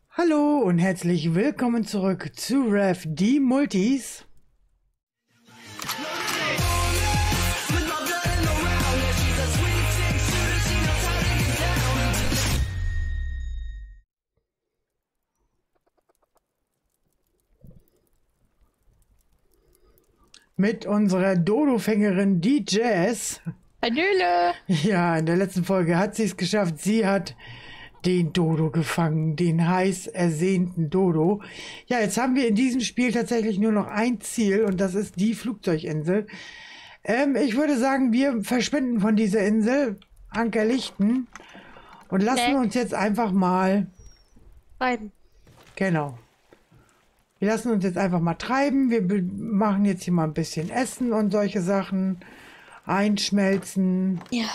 Hallo und herzlich willkommen zurück zu Rev die Multis. Mit unserer Dodo-Fängerin die Jazz. Hallöle! Ja, in der letzten Folge hat sie es geschafft. Sie hat den Dodo gefangen, den heiß ersehnten Dodo. Ja, jetzt haben wir in diesem Spiel tatsächlich nur noch ein Ziel und das ist die Flugzeuginsel. Ich würde sagen, wir verschwinden von dieser Insel, Anker lichten und lassen uns jetzt einfach mal Treiben. Genau. Wir lassen uns jetzt einfach mal treiben. Wir machen jetzt hier mal ein bisschen Essen und solche Sachen. Einschmelzen. Ja.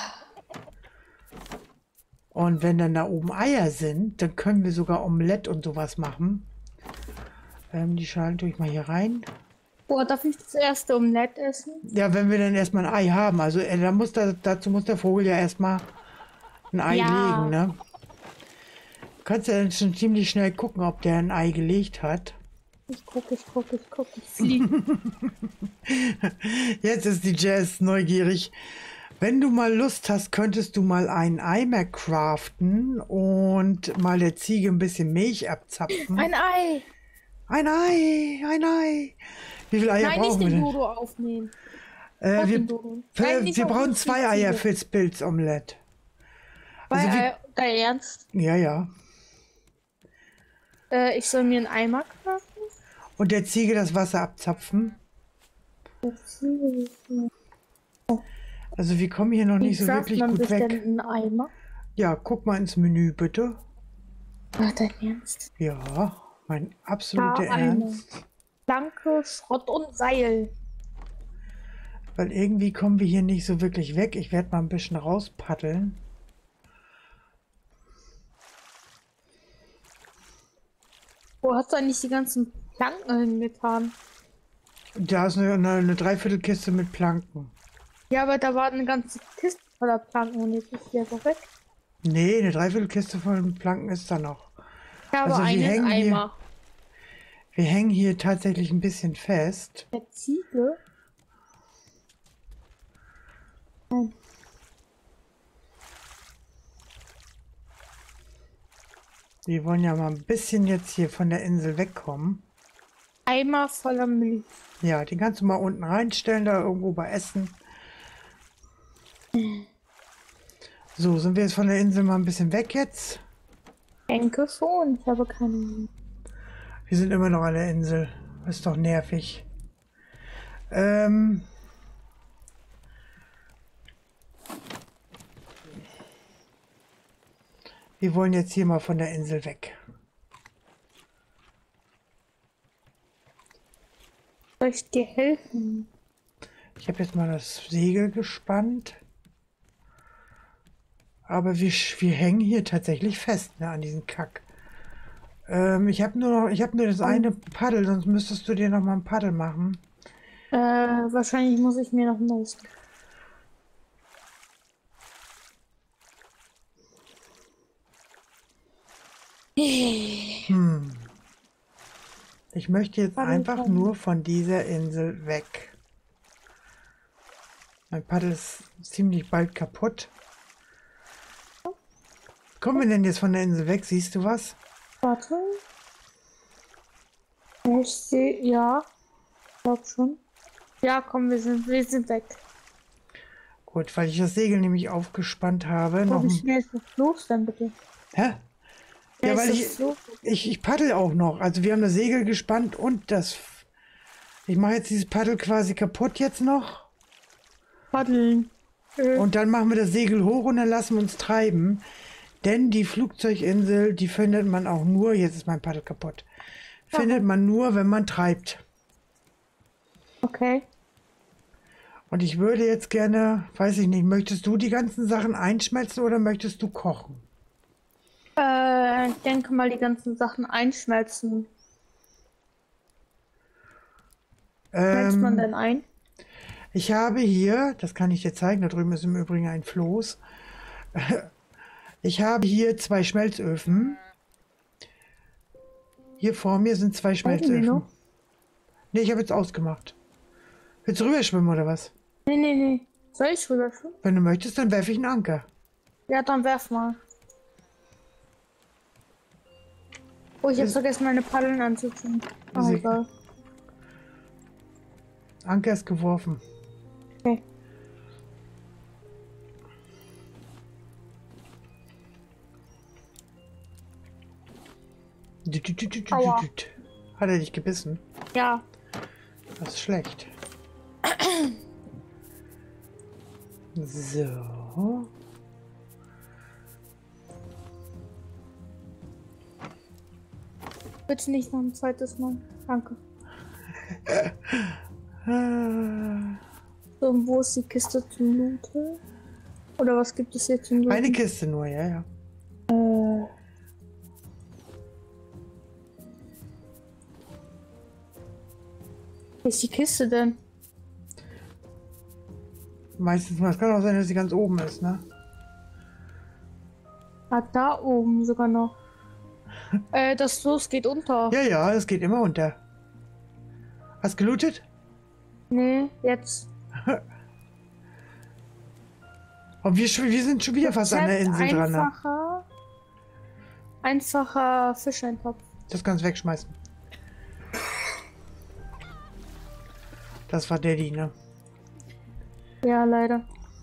Und wenn dann da oben Eier sind, dann können wir sogar Omelette und sowas machen. Die Schalen tue ich mal hier rein. Boah, darf ich das erste Omelette essen? Ja, wenn wir dann erstmal ein Ei haben. Also dazu muss der Vogel ja erstmal ein Ei legen, ne? Du kannst ja dann schon ziemlich schnell gucken, ob der ein Ei gelegt hat. Ich gucke, ich fliege. Jetzt ist die Jazz neugierig. Wenn du mal Lust hast, könntest du mal einen Eimer craften und mal der Ziege ein bisschen Milch abzapfen. Ein Ei! Ein Ei, ein Ei. Wie viele Eier Nein, brauchen wir nicht den denn? Dodo aufnehmen. Wir brauchen 2 Eier fürs Pilzomelett. Also Dein Ernst? ja, ja. Ich soll mir einen Eimer kaufen? Und der Ziege das Wasser abzapfen. Also wir kommen hier noch nicht so wirklich gut weg. Einen Eimer? Ja, guck mal ins Menü bitte. Ach, dein Ernst? Ja, mein absoluter Ernst. Planke, Schrott und Seil. Weil irgendwie kommen wir hier nicht so wirklich weg. Ich werde mal ein bisschen rauspaddeln. Wo hast du eigentlich die ganzen Planken hingetan? Da ist eine Dreiviertelkiste mit Planken. Ja, aber da war eine ganze Kiste voller Planken und jetzt ist die einfach weg. Nee, eine Dreiviertelkiste voll Planken ist da noch. Ich habe Also einen Eimer. Wir hängen hier tatsächlich ein bisschen fest. Der Ziege? Nein. Wir wollen ja mal ein bisschen jetzt hier von der Insel wegkommen. Eimer voller Milch. Ja, den kannst du mal unten reinstellen, da irgendwo bei Essen. So, sind wir jetzt von der Insel mal ein bisschen weg jetzt? Denke schon, ich habe keine. Wir sind immer noch an der Insel. Das ist doch nervig. Wir wollen jetzt hier mal von der Insel weg. Soll ich dir helfen? Ich habe jetzt mal das Segel gespannt. Aber wir hängen hier tatsächlich fest, ne, an diesem Kack. Ich habe nur das eine Paddel, sonst müsstest du dir noch mal ein Paddel machen. Wahrscheinlich muss ich mir noch ein neues. Ich möchte jetzt einfach nur von dieser Insel weg. Mein Paddel ist ziemlich bald kaputt. Kommen wir denn jetzt von der Insel weg? Siehst du was? Warte. Ich sehe, ja. Ich glaube schon. Ja, komm, wir sind weg. Gut, weil ich das Segel nämlich aufgespannt habe. Wie schnell ist das los dann bitte? Hä? Ja, weil ich paddel auch noch. Also wir haben das Segel gespannt und das... Ich mache jetzt dieses Paddel quasi kaputt jetzt noch. Paddeln. Und dann machen wir das Segel hoch und dann lassen wir uns treiben. Denn die Flugzeuginsel, die findet man auch nur... Jetzt ist mein Paddel kaputt. Findet man nur, wenn man treibt. Okay. Und ich würde jetzt gerne... Weiß ich nicht, möchtest du die ganzen Sachen einschmelzen oder möchtest du kochen? Ich denke mal, die ganzen Sachen einschmelzen. Schmelzt man denn ein? Ich habe hier, das kann ich dir zeigen, da drüben ist im Übrigen ein Floß. Ich habe hier 2 Schmelzöfen. Hier vor mir sind 2 Halten die Schmelzöfen. noch? Ne, ich habe jetzt ausgemacht. Willst du rüberschwimmen oder was? Nee. Soll ich rüberschwimmen? Wenn du möchtest, dann werfe ich einen Anker. Ja, dann werf mal. Oh, ich habe vergessen, meine Paddeln anzuziehen. Oh, Sie- egal. Anker ist geworfen. Okay. Aua. Hat er dich gebissen? Ja. Das ist schlecht. So. Bitte nicht noch ein zweites Mal. Danke. So, und wo ist die Kiste zum Looten? Oder was gibt es hier zum Looten? Eine Kiste nur, ja. Wo ist die Kiste denn? Meistens mal. Es kann auch sein, dass sie ganz oben ist, ne? Ah, da oben sogar noch. Das Floß geht unter. Ja, es geht immer unter. Hast gelootet? Nee, jetzt. Und wir sind schon wieder fast an der Insel dran. Ne? Einfacher Fischeintopf. Das kannst du wegschmeißen. Das war Daddy, ne? Ja, leider.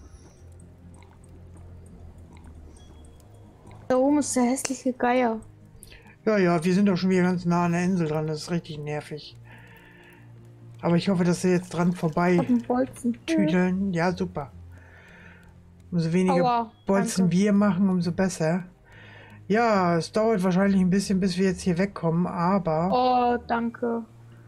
Da oben ist der hässliche Geier. Ja, wir sind doch schon wieder ganz nah an der Insel dran. Das ist richtig nervig. Aber ich hoffe, dass sie jetzt dran vorbei Auf dem Bolzen. tüdeln. Ja, super. Umso weniger Aua, Bolzen danke. wir machen, umso besser. Ja, es dauert wahrscheinlich ein bisschen, bis wir jetzt hier wegkommen, aber... Oh, danke.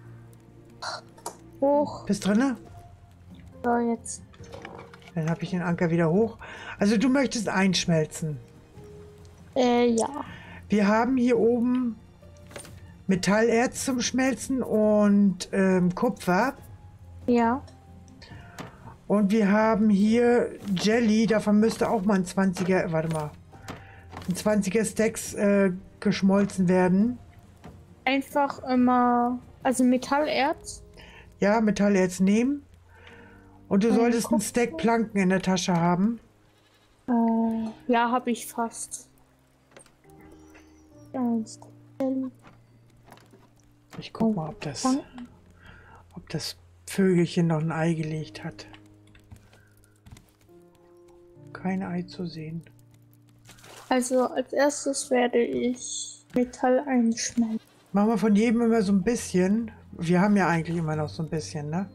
Hoch. Bist drinne? So, jetzt. Dann habe ich den Anker wieder hoch. Also du möchtest einschmelzen. Ja. Wir haben hier oben Metallerz zum Schmelzen und Kupfer. Ja. Und wir haben hier Jelly, davon müsste auch mal ein 20er, warte mal, ein 20er Stacks geschmolzen werden. Einfach immer, also Metallerz. Ja, Metallerz nehmen. Und du solltest einen Kupfer. Stack Planken in der Tasche haben. Ja, habe ich fast. Eins. Ich guck mal, ob das Vögelchen noch ein Ei gelegt hat. Kein Ei zu sehen. Also als erstes werde ich Metall einschmelzen. Machen wir von jedem immer so ein bisschen. Wir haben ja eigentlich immer noch so ein bisschen, ne?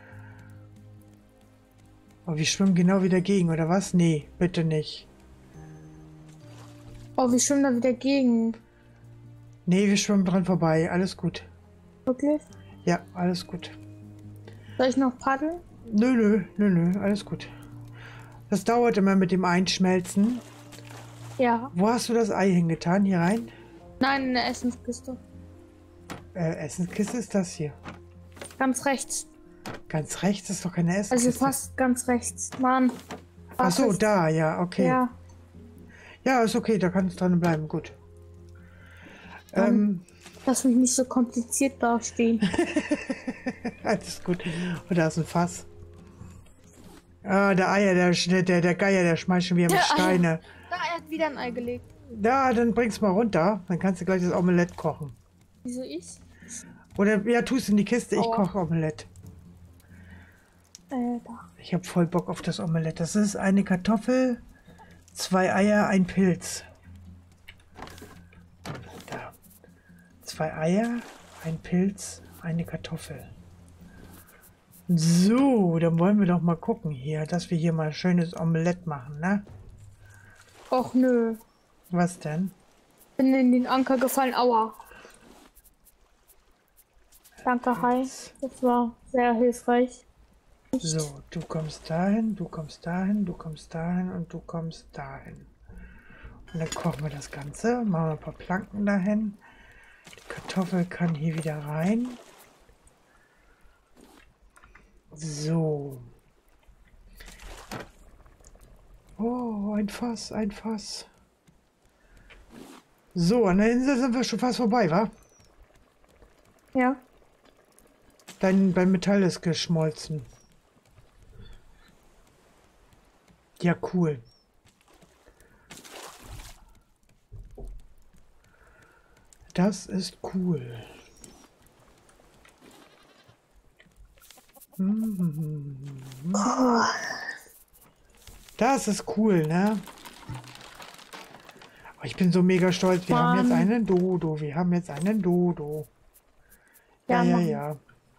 Aber wir schwimmen genau wieder gegen, oder was? Nee, bitte nicht. Oh, wir schwimmen da wieder gegen. Nee, wir schwimmen dran vorbei. Alles gut. Wirklich? Ja, alles gut. Soll ich noch paddeln? Nö, alles gut. Das dauert immer mit dem Einschmelzen. Ja. Wo hast du das Ei hingetan? Hier rein? Nein, in der Essenskiste. Essenskiste ist das hier. Ganz rechts. Ganz rechts ist doch keine Essenskiste. Also fast ganz rechts. Mann. Ach so, rechts. da, ja, okay. Ja. Ja, ist okay, da kann es dran bleiben, gut. Lass mich nicht so kompliziert dastehen. Alles gut. Und da ist ein Fass. Ah, der Eier, der Geier, der schmeißt schon wieder mit Steine. Da, er hat wieder ein Ei gelegt. Da, dann bring's mal runter. Dann kannst du gleich das Omelett kochen. Wieso ich? Oder, ja, tust in die Kiste, ich Aua. koche Omelett. Da. Ich habe voll Bock auf das Omelett. Das ist eine Kartoffel, 2 Eier, ein Pilz. Da. 2 Eier, ein Pilz, eine Kartoffel. So, dann wollen wir doch mal gucken hier, dass wir hier mal ein schönes Omelett machen, ne? Och nö. Was denn? Bin in den Anker gefallen. Aua. Danke, hi. Das war sehr hilfreich. So, du kommst dahin, du kommst dahin, du kommst dahin und du kommst dahin. Und dann kochen wir das Ganze, machen wir ein paar Planken dahin. Die Kartoffel kann hier wieder rein. So. Oh, ein Fass, ein Fass. So, an der Insel sind wir schon fast vorbei, wa? Ja. Dein Metall ist geschmolzen. Ja, cool. Das ist cool. Das ist cool, ne? Oh, ich bin so mega stolz. Wir haben jetzt einen Dodo. Wir haben jetzt einen Dodo. Ja, ja, ja.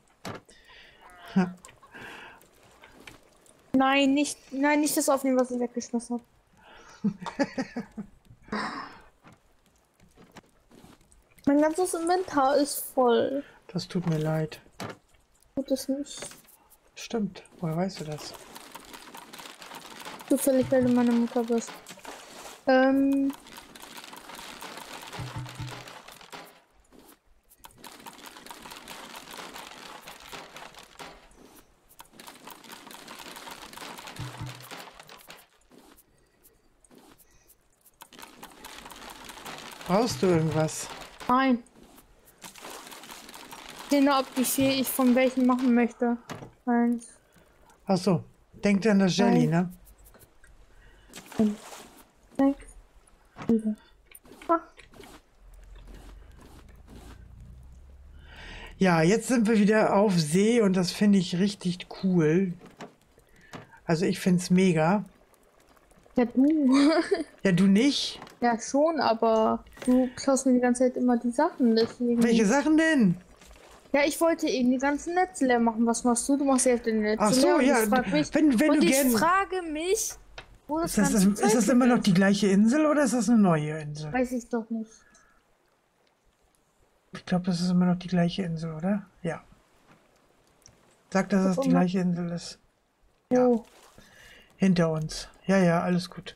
Nein, nicht das aufnehmen, was ich weggeschmissen habe. Mein ganzes Inventar ist voll. Das tut mir leid. Tut es nicht. Stimmt. Woher weißt du das? Zufällig, weil du meine Mutter bist. Brauchst du irgendwas? Nein. Ich sehe nur, wie viel ich von welchen machen möchte. 1. Ach so. Denk an das Jelly, ne? 5, 6, 7, 8. Ja, jetzt sind wir wieder auf See und das finde ich richtig cool. Also ich finde es mega. Ja, du. Ja, du nicht? Ja, schon, aber du klaust mir die ganze Zeit immer die Sachen, deswegen. Welche Sachen denn? Ja, ich wollte eben die ganzen Netze leer machen. Was machst du? Du machst ja die Netze Ach so, leer. Und ja. ich frag mich, wenn und du ich gern... frage mich, wo das ganze Ist das Zeug immer noch ist. die gleiche Insel oder ist das eine neue Insel? Weiß ich doch nicht. Ich glaube, das ist immer noch die gleiche Insel, oder? Ja. Sag, dass es die immer- gleiche Insel ist. Oh. Hinter uns. Ja, ja, alles gut.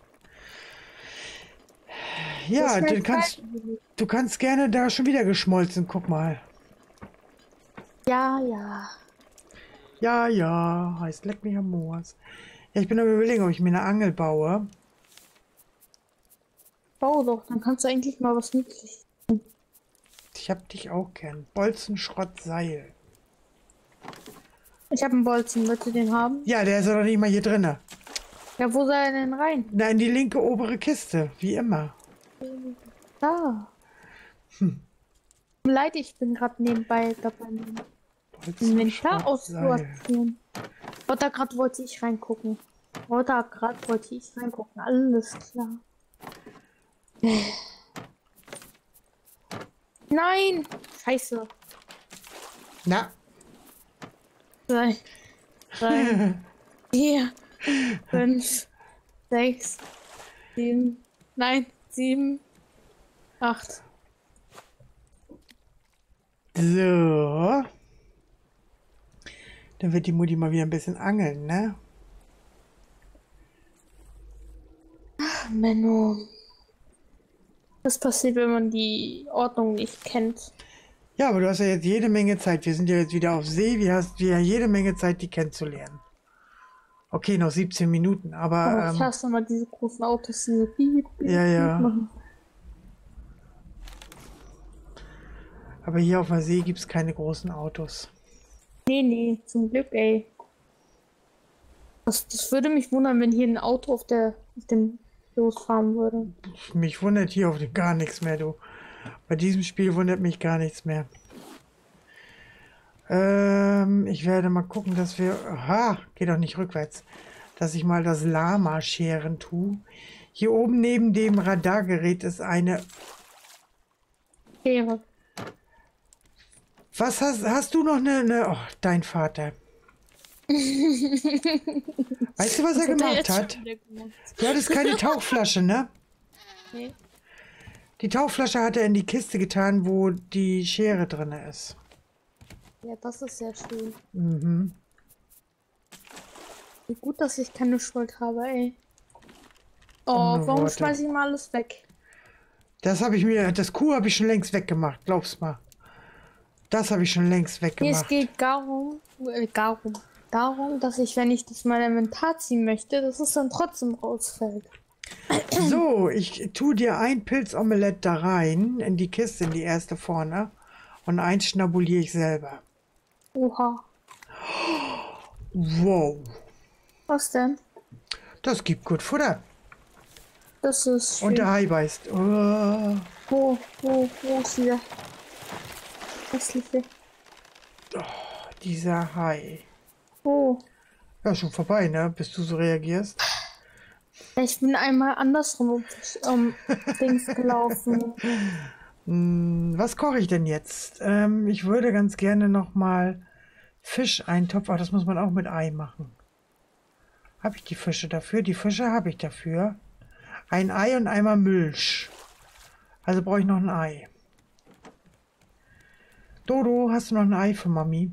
Ja, Das ist du kannst gerne da schon wieder geschmolzen. Guck mal. Ja, ja. Ja, ja, heißt leck mich am Moors. Ja, ich bin am Überlegen, ob ich mir eine Angel baue. Bau doch, dann kannst du eigentlich mal was nützlich. Ich hab dich auch gern. Bolzen, Schrott, Seil. Ich habe einen Bolzen, willst du den haben? Ja, der ist ja doch nicht mal hier drinne. Ja, wo soll er denn rein? Na, in die linke obere Kiste, wie immer. Da. Leid, ich bin gerade nebenbei dabei, Bolzen, Inventar Schrott, Seil. auszusortieren. Oder gerade wollte ich reingucken. Alles klar. Nein! Scheiße. Na, 3, 4, 5, 6, 7, nein, 7, 8. so. Dann wird die Mutti mal wieder ein bisschen angeln, ne? Menno. Das passiert, wenn man die Ordnung nicht kennt. Ja, aber du hast ja jetzt jede Menge Zeit. Wir sind ja jetzt wieder auf See. Wir hast ja jede Menge Zeit, die kennenzulernen. Okay, noch 17 Minuten, Oh, aber ich hasse immer diese großen Autos, diese Piep, Piep, ja, ja. Piep machen. aber hier auf der See gibt es keine großen Autos. Nee, zum Glück, ey. Das würde mich wundern, wenn hier ein Auto auf dem losfahren würde. Mich wundert hier auf gar nichts mehr, du. Bei diesem Spiel wundert mich gar nichts mehr. Ich werde mal gucken, dass wir... Aha, geht doch nicht rückwärts. Dass ich mal das Lama scheren tue. Hier oben neben dem Radargerät ist eine... Schere. Was hast du noch eine... Oh, dein Vater. Weißt du, was er gemacht hat? Du hattest keine Tauchflasche, ne? Nee. Die Tauchflasche hat er in die Kiste getan, wo die Schere drin ist. Ja, das ist sehr schön. Mhm. Wie gut, dass ich keine Schuld habe, ey. Oh, Ohne warum Worte. schmeiß ich mal alles weg? Das Kuh habe ich schon längst weggemacht, glaub's mal. Das habe ich schon längst Nee, weggemacht. es geht darum, dass ich, wenn ich das mal Inventar ziehen möchte, dass es dann trotzdem rausfällt. So, ich tue dir ein Pilzomelett da rein, in die Kiste, in die erste vorne. Und eins schnabuliere ich selber. Oha. Wow. Was denn? Das gibt gut Futter. Das ist Und schön. der Hai beißt. Oh, Wo ist dieser hässliche? dieser Hai. Wo? Ja, schon vorbei, ne? Bis du so reagierst. Ich bin einmal andersrum Dings gelaufen. Was koche ich denn jetzt? Ich würde ganz gerne noch mal Fischeintopf. Ach, das muss man auch mit Ei machen. Habe ich die Fische dafür? Die Fische habe ich dafür. Ein Ei und einmal Milch. Also brauche ich noch ein Ei. Dodo, hast du noch ein Ei für Mami?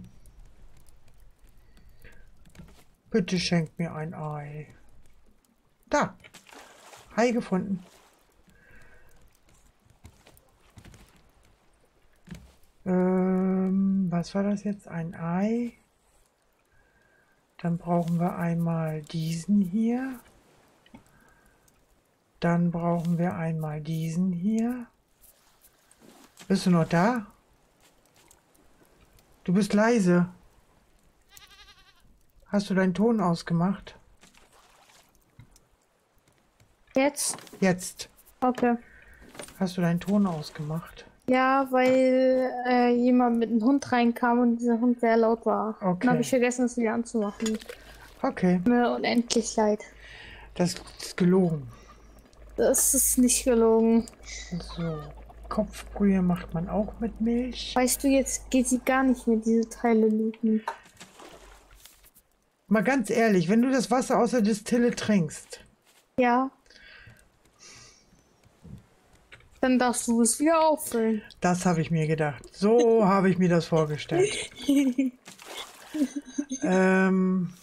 Bitte schenk mir ein Ei. Da. Ei gefunden. Was war das jetzt? Ein Ei. Dann brauchen wir einmal diesen hier. Dann brauchen wir einmal diesen hier. Bist du noch da? Du bist leise. Hast du deinen Ton ausgemacht? Jetzt? Jetzt. Okay. Hast du deinen Ton ausgemacht? Ja, weil jemand mit einem Hund reinkam und dieser Hund sehr laut war. Okay. Dann habe ich vergessen, es wieder anzumachen. Okay. Mir unendlich leid. Das ist gelogen. Das ist nicht gelogen. So. Kopfbrühe macht man auch mit Milch. Weißt du, jetzt geht sie gar nicht mehr, diese Teile looten. Mal ganz ehrlich, wenn du das Wasser aus der Distille trinkst, Ja. Dann darfst du es wieder auffüllen. das habe ich mir gedacht. So habe ich mir das vorgestellt. Ein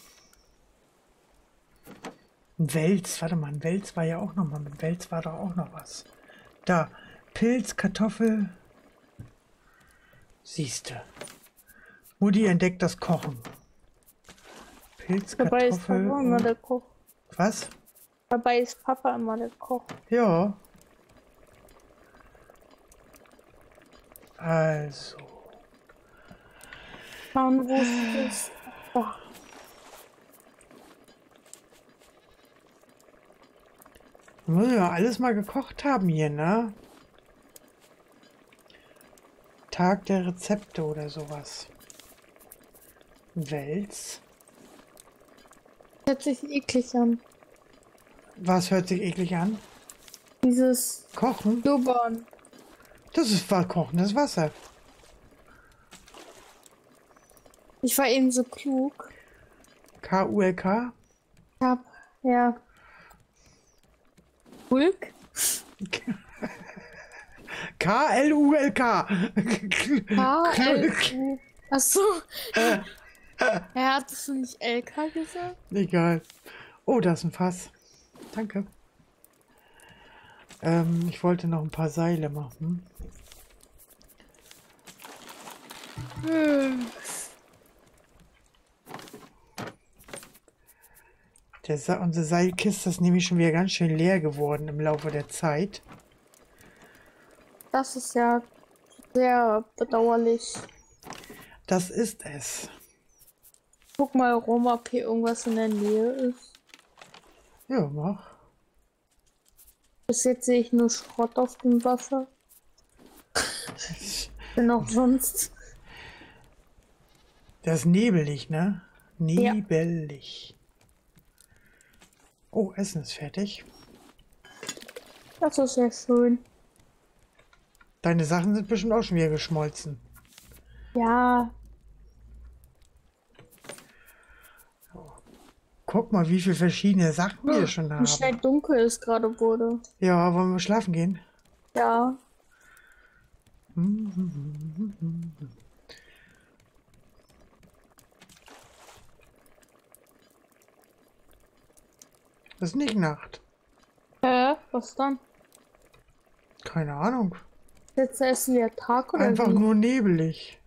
Wels, warte mal, ein Wels war ja auch noch mal. Mit Wels war doch auch noch was. Da, Pilz, Kartoffel. Siehste. Mutti entdeckt das Kochen. Pilz, Dabei ist Kartoffel. Papa immer der Koch. Was? Dabei ist Papa immer der Koch. Ja. Also. Schauen, wo es ist. Da. Müssen wir alles mal gekocht haben hier, ne? Tag der Rezepte oder sowas. Wels. Hört sich eklig an. Was hört sich eklig an? Dieses Kochen? Blubbern. Das ist kochendes Wasser. Ich war eben so klug. K-U-L-K? Ja. Hulk? K-L-U-L-K. H-L-U. Achso. Hattest du nicht LK gesagt? Egal. Oh, da ist ein Fass. Danke. Ich wollte noch ein paar Seile machen. Unsere Seilkiste ist nämlich schon wieder ganz schön leer geworden im Laufe der Zeit. Das ist ja sehr bedauerlich. Das ist es. Guck mal rum, ob hier irgendwas in der Nähe ist. Ja, mach. Bis jetzt sehe ich nur Schrott auf dem Wasser. Denn auch sonst. Das ist nebelig, ne? Nebelig. Oh, Essen ist fertig. Das ist sehr schön. Deine Sachen sind bestimmt auch schon wieder geschmolzen. Ja, Guck mal, wie viele verschiedene Sachen wir schon haben. wie schnell dunkel es gerade wurde. Ja, wollen wir schlafen gehen? Ja, Das ist nicht Nacht. was dann? Keine Ahnung. Jetzt ist wieder Tag oder Einfach wie? nur nebelig.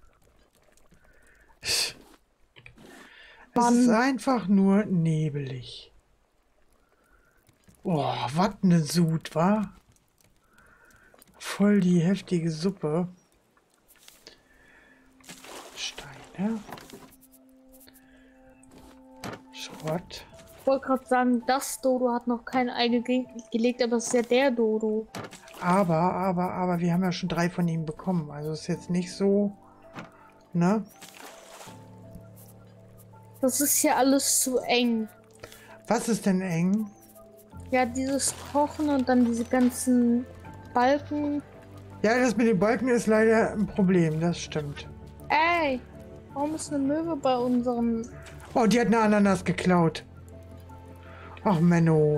Es Wann? ist einfach nur nebelig. Boah, was eine Sud, wa? Voll die heftige Suppe. Ja. Schrott. Ich wollte gerade sagen, das Dodo hat noch kein Ei gelegt, aber das ist ja der Dodo. Aber, wir haben ja schon 3 von ihm bekommen. Also ist jetzt nicht so, ne? Das ist ja alles zu eng. Was ist denn eng? Ja, dieses Kochen und dann diese ganzen Balken. Ja, das mit den Balken ist leider ein Problem, das stimmt. Ey, warum ist eine Möwe bei unserem... Oh, die hat eine Ananas geklaut. Ach, Menno.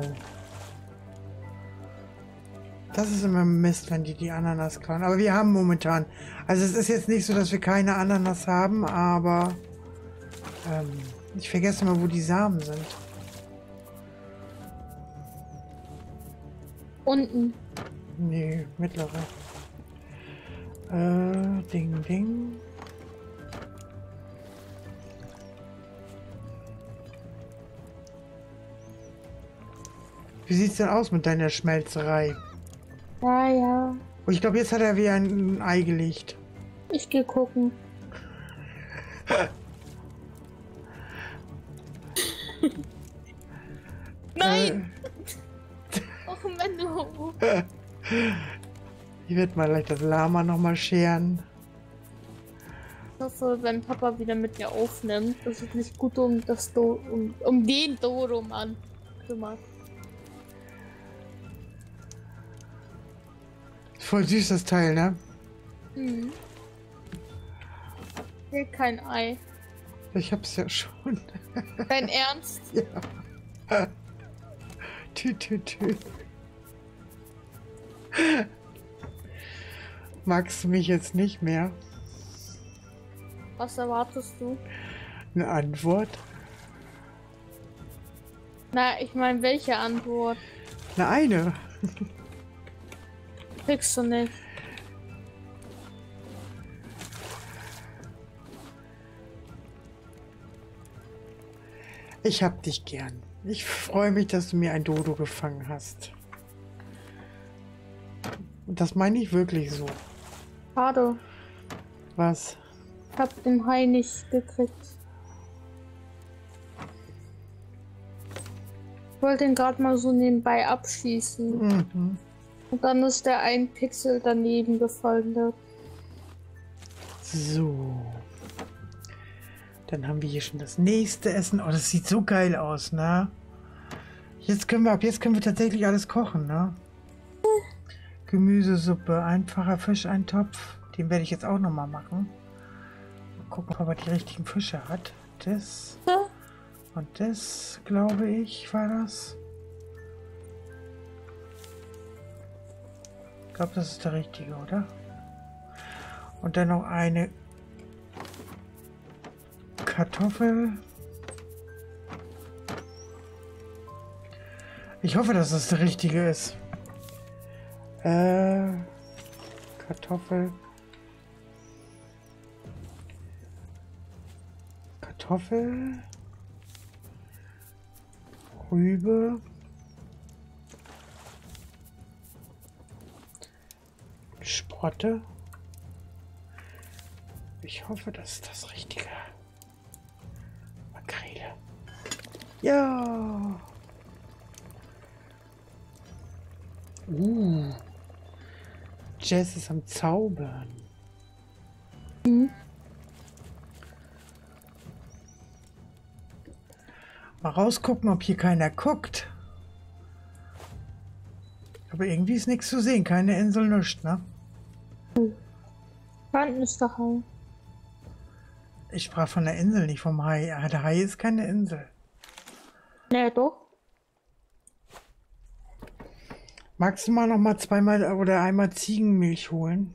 Das ist immer Mist, wenn die Ananas klauen. Aber wir haben momentan... Also es ist jetzt nicht so, dass wir keine Ananas haben, aber... ich vergesse mal, wo die Samen sind. Unten. Nee, mittlere. Ding, ding. Wie sieht's denn aus mit deiner Schmelzerei? Ja, ja. Oh, ich glaube, jetzt hat er wieder ein Ei gelegt. Ich geh gucken. Nein! Och, Menno. Ich werde mal gleich das Lama nochmal scheren. Ich hoffe, wenn Papa wieder mit mir aufnimmt, dass es nicht gut um den Dodo Mann kümmert. Voll süß das Teil, ne? Hm. Will kein Ei. Ich hab's ja schon. Dein Ernst? Ja. Tü. Magst du mich jetzt nicht mehr? Was erwartest du? Eine Antwort? Na, ich meine, welche Antwort? Eine. Kriegst du nicht. Ich hab dich gern. Ich freue mich, dass du mir ein Dodo gefangen hast. Und das meine ich wirklich so. Schade. Was? Ich hab den Hai nicht gekriegt. Ich wollte ihn gerade mal so nebenbei abschießen. Mhm. Und dann ist der ein Pixel daneben gefallen. So. Dann haben wir hier schon das nächste Essen. Oh, das sieht so geil aus, ne? Ab jetzt können wir tatsächlich alles kochen, ne? Gemüsesuppe, einfacher Fischeintopf. Den werde ich jetzt auch nochmal machen. Mal gucken, ob er die richtigen Fische hat. Das und das, glaube ich, war das. Ich glaube, das ist der richtige, oder? Und dann noch eine Kartoffel. Ich hoffe, dass das der richtige ist. Kartoffel. Rübe. Sprotte. Ich hoffe, das ist das Richtige. Makrele. Ja. Jess ist am Zaubern. Mhm. Mal rausgucken, ob hier keiner guckt. Aber irgendwie ist nichts zu sehen. Keine Insel, nichts, ne? Wann ist der Hai? Ich sprach von der Insel, nicht vom Hai. Ah, der Hai ist keine Insel. Ne, doch. Magst du mal noch mal zweimal oder einmal Ziegenmilch holen?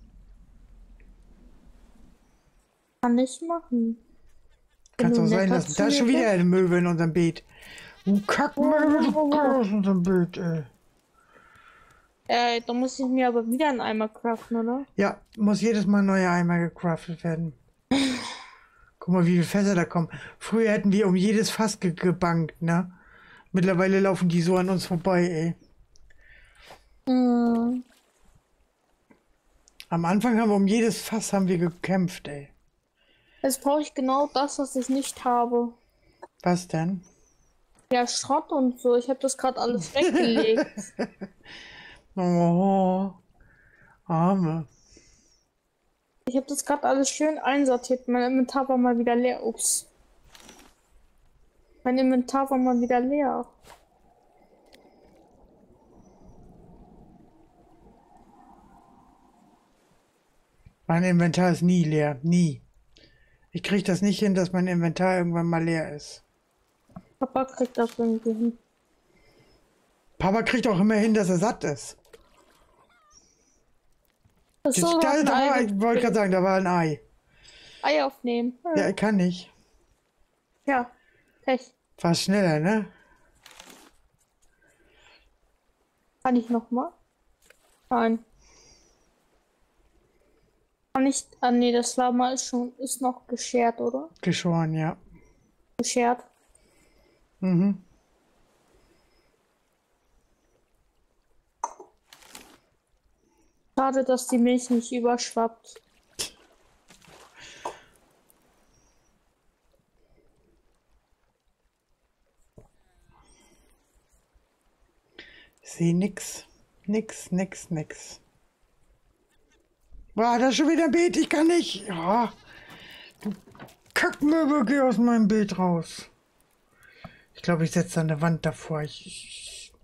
Kann ich machen. Kannst Wenn auch du sein netter lassen. zu Da ist mir schon wieder bist. eine Möwe in unserem Beet. Du Kackmöwe aus unserem Beet, ey. Da muss ich mir aber wieder einen Eimer craften, oder? Ja, muss jedes Mal ein neuer Eimer gecraftet werden. Guck mal, wie viele Fässer da kommen. Früher hätten wir um jedes Fass gebankt, ne? Mittlerweile laufen die so an uns vorbei, ey. Hm. Am Anfang haben wir um jedes Fass haben wir gekämpft, ey. Jetzt brauche ich genau das, was ich nicht habe. Was denn? Ja, Schrott und so. Ich habe das gerade alles weggelegt. Oh, Arme. Ich habe das gerade alles schön einsortiert. Mein Inventar war mal wieder leer. Ups. Mein Inventar war mal wieder leer. Mein Inventar ist nie leer. Nie. Ich kriege das nicht hin, dass mein Inventar irgendwann mal leer ist. Papa kriegt das irgendwie hin. Papa kriegt auch immer hin, dass er satt ist. Ach so, Da, ein ich wollte gerade sagen, da war ein Ei. Ei aufnehmen. Ja, ich kann nicht. Ja, Pech. War schneller, ne? Kann ich noch mal? Nein. Kann ich. Ah nee, das Lama ist noch geschert, oder? Geschoren, ja. Geschert. Mhm. Schade, dass die Milch nicht überschwappt. Ich sehe nix. Nix. Boah, da ist schon wieder ein Beet, ich kann nicht. Ja. Du Kackmöbel, geh aus meinem Beet raus. Ich glaube, ich setze da eine Wand davor. Ich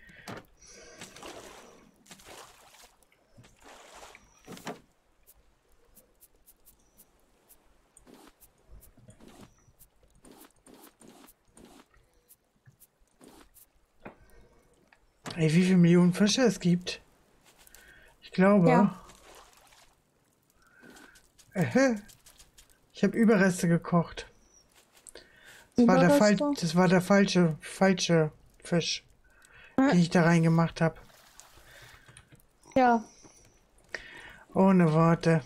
Ey, wie viele Millionen Fische es gibt? Ich glaube. Ja. Ich habe Überreste gekocht. Das war der falsche Fisch, den ich da reingemacht habe. Ja. Ohne Worte.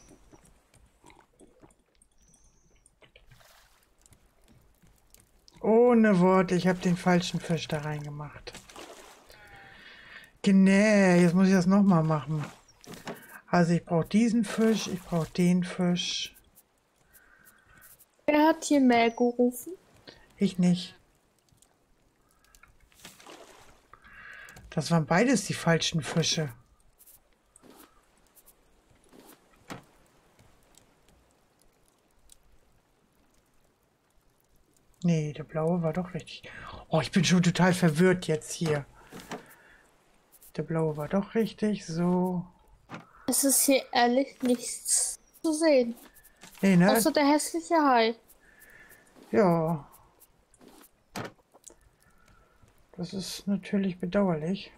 Ohne Worte, ich habe den falschen Fisch da reingemacht. Genau, jetzt muss ich das nochmal machen. Also ich brauche diesen Fisch, ich brauche den Fisch. Wer hat hier mehr gerufen? Ich nicht. Das waren beides die falschen Fische. Nee, der blaue war doch richtig. Oh, ich bin schon total verwirrt jetzt hier. Der blaue war doch richtig, so. Es ist hier ehrlich nichts zu sehen. Nee, ne? Außer der hässliche Hai. Ja. Das ist natürlich bedauerlich.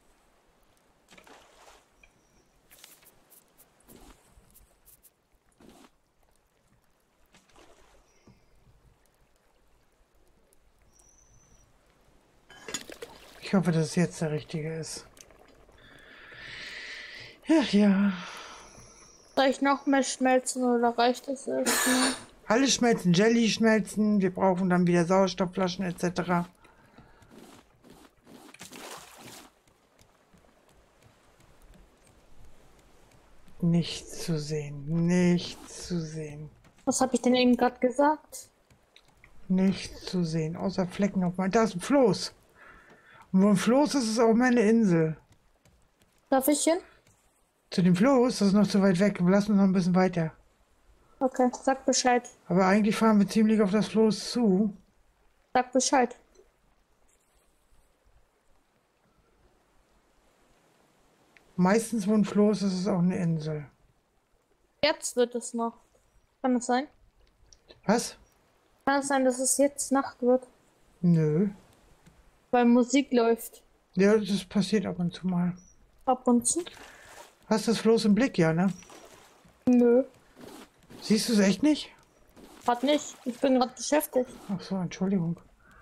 Ich hoffe, dass es jetzt der richtige ist. Ach ja. Soll ich noch mehr schmelzen oder reicht das erstmal? Alles schmelzen, Jelly schmelzen. Wir brauchen dann wieder Sauerstoffflaschen etc. Nichts zu sehen. Nichts zu sehen. Was habe ich denn eben gerade gesagt? Nichts zu sehen. Außer Flecken auf meinem... Da ist ein Floß. Und wo ein Floß ist, ist auch meine Insel. Darf ich hin? Zu dem Floß, das ist noch zu weit weg. Wir lassen uns noch ein bisschen weiter. Okay, sag Bescheid. Aber eigentlich fahren wir ziemlich auf das Floß zu. Sag Bescheid. Meistens, wo ein Floß ist, ist es auch eine Insel. Jetzt wird es noch. Kann es sein? Was? Kann es sein, dass es jetzt Nacht wird? Nö. Weil Musik läuft. Ja, das passiert ab und zu mal. Ab und zu? Hast du das Floß im Blick, ja, ne? Nö. Siehst du es echt nicht? Grad nicht. Ich bin gerade beschäftigt. Ach so, Entschuldigung.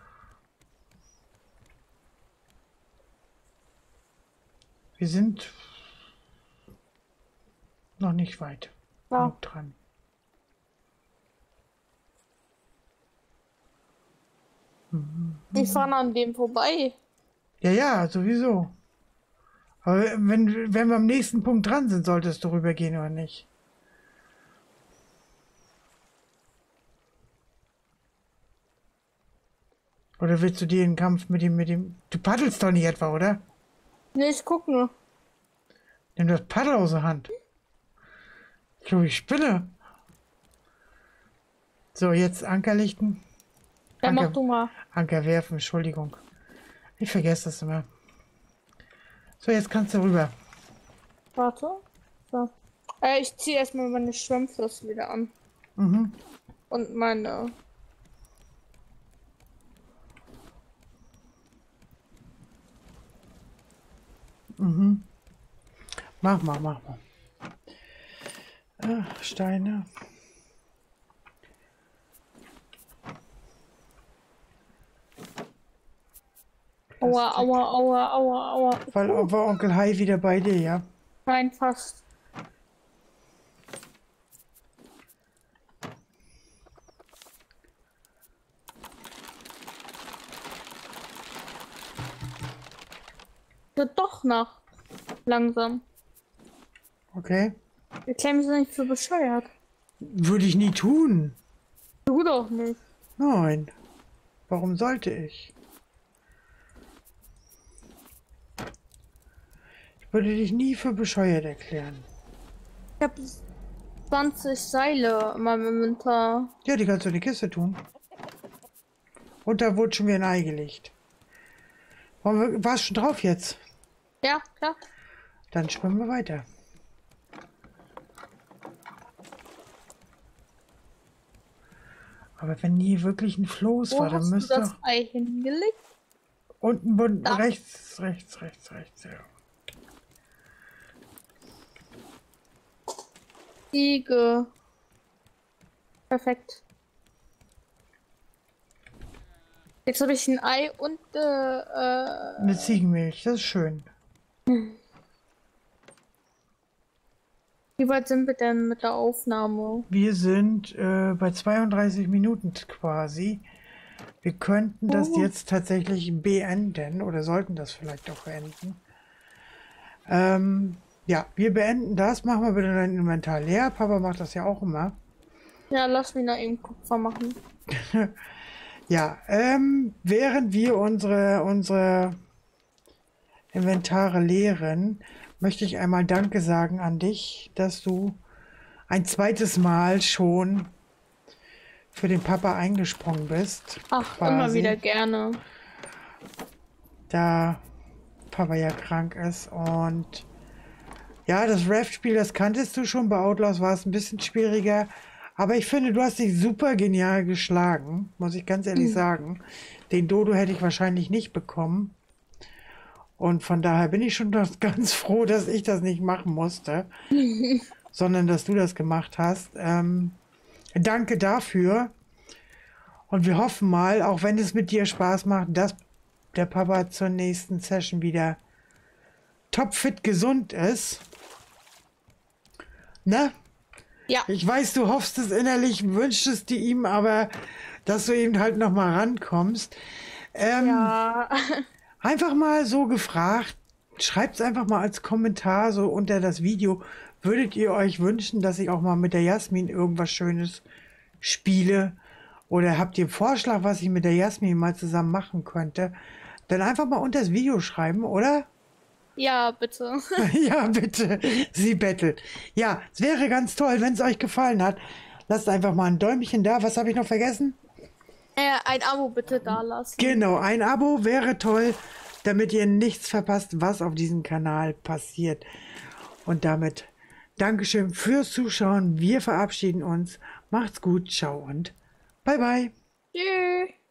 Wir sind noch nicht weit Ja. genug dran. Ich fahre an dem vorbei. Ja, sowieso. Aber wenn wir am nächsten Punkt dran sind, solltest du rübergehen oder nicht? Oder willst du dir den Kampf mit dem... Du paddelst doch nicht etwa, oder? Nee, ich guck nur. Nimm das Paddel aus der Hand. Ich glaube, ich spinne. So, jetzt Anker lichten. Ja, mach du mal. Anker werfen, Entschuldigung. Ich vergesse das immer. So, jetzt kannst du rüber. Warte. So. Ich ziehe erstmal meine Schwimmflossen wieder an. Mhm. Und meine... Mhm. Mach mal. Steine. Aua. War Onkel Hai wieder bei dir, ja? Nein, fast. Wird doch noch langsam. Okay. Wir klemmen sie nicht für bescheuert. Würde ich nie tun. Du doch nicht. Nein. Warum sollte ich? Ich würde dich nie für bescheuert erklären. Ich habe 20 Seile in meinem Inventar. Ja, die kannst du in die Kiste tun. Und da wurde schon wieder ein Ei gelegt. Warst schon drauf jetzt? Ja, klar. Dann schwimmen wir weiter. Aber wenn hier wirklich ein Floß Wo war, dann hast du müsste... das Ei hingelegt? Unten, Da. rechts, ja. Ziege. Perfekt. Jetzt habe ich ein Ei und Eine Ziegenmilch, das ist schön. wie weit sind wir denn mit der Aufnahme? Wir sind bei 32 Minuten quasi. Wir könnten das jetzt tatsächlich beenden oder sollten das vielleicht auch beenden. Ja, wir beenden das. Machen wir bitte dein Inventar leer. Papa macht das ja auch immer. Ja, lass mich noch eben Kupfer machen. Ja, während wir unsere Inventare leeren, möchte ich einmal Danke sagen an dich, dass du ein zweites Mal schon für den Papa eingesprungen bist. Ach, quasi, immer wieder gerne. da Papa ja krank ist. Und ja, das Raft-Spiel, das kanntest du schon. Bei Outlaws war es ein bisschen schwieriger. Aber ich finde, du hast dich super genial geschlagen, muss ich ganz ehrlich sagen. Den Dodo hätte ich wahrscheinlich nicht bekommen. Und von daher bin ich schon ganz froh, dass ich das nicht machen musste, sondern dass du das gemacht hast. Danke dafür. Und wir hoffen mal, auch wenn es mit dir Spaß macht, dass der Papa zur nächsten Session wieder topfit gesund ist. Ne? Ja. Ich weiß, du hoffst es innerlich, wünschst es dir ihm, aber dass du eben halt noch mal rankommst. Ja. Einfach mal so gefragt, schreibt es einfach mal als Kommentar so unter das Video. Würdet ihr euch wünschen, dass ich auch mal mit der Jasmin irgendwas Schönes spiele? Oder habt ihr einen Vorschlag, was ich mit der Jasmin mal zusammen machen könnte? Dann einfach mal unter das Video schreiben, oder? Ja, bitte. Ja, bitte. Sie bettelt. Ja, es wäre ganz toll, wenn es euch gefallen hat. Lasst einfach mal ein Däumchen da. Was habe ich noch vergessen? Ein Abo bitte da lassen. Genau, ein Abo wäre toll, damit ihr nichts verpasst, was auf diesem Kanal passiert. Und damit Dankeschön fürs Zuschauen. Wir verabschieden uns. Macht's gut, ciao und bye bye. Tschüss.